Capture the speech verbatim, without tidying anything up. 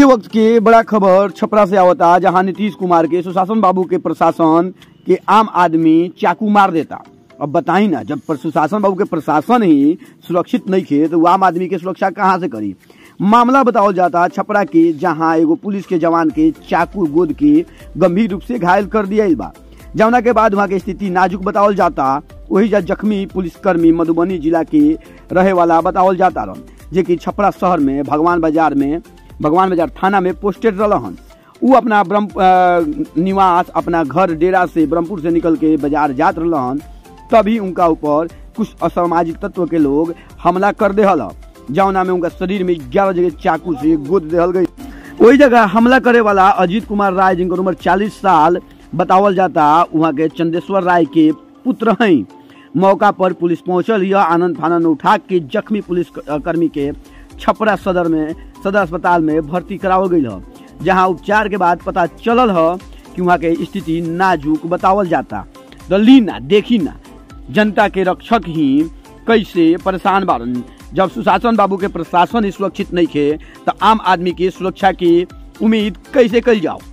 ये वक्त के बड़ा खबर छपरा से आवता, जहां नीतीश कुमार के सुशासन बाबू के प्रशासन के आम आदमी चाकू मार देता। अब बताई ना, जब सुशासन बाबू के प्रशासन ही सुरक्षित नहीं थे तो आम आदमी के सुरक्षा कहां से करी। मामला बताओ जाता छपरा के, जहां एगो पुलिस के जवान के चाकू गोद के गंभीर रूप से घायल कर दिया बा। जौना के बाद वहां की स्थिति नाजुक बताओल जाता। वही जख्मी पुलिसकर्मी मधुबनी जिला के रहे वाला बताओल जाता रहा, जे कि छपरा शहर में भगवान बाजार में भगवान बाजार थाना में पोस्टेड रहन। वो अपना ब्रह्म निवास अपना घर डेरा से ब्रह्मपुर से निकल के बाजार जात रहन, तभी उनका ऊपर कुछ असामाजिक तत्व के लोग हमला कर देहल, जौना में उनका शरीर में ग्यारह जगह चाकू से गोद देहल गई। वही जगह हमला करे वाला अजीत कुमार राय, जिनका उम्र चालीस साल बतावल जाता, वहाँ के चंदेश्वर राय के पुत्र हैं। मौका पर पुलिस पहुंचल, यह आनंद फानंद उठा के जख्मी पुलिस कर्मी के छपरा सदर में सदर अस्पताल में भर्ती करावल गई है, जहां उपचार के बाद पता चलल है कि वहाँ के स्थिति नाजुक बतावल जाता। तो लीना देखी ना, जनता के रक्षक ही कैसे परेशान बारन। जब सुशासन बाबू के प्रशासन ही सुरक्षित नहीं थे तो आम आदमी की सुरक्षा की उम्मीद कैसे कल जाओ।